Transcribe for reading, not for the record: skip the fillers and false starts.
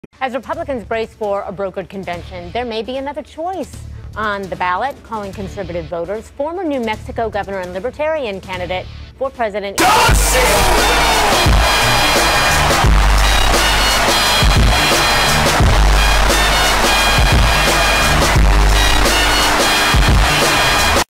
As Republicans brace for a brokered convention, there may be another choice on the ballot, calling conservative voters. Former New Mexico governor and libertarian candidate for president.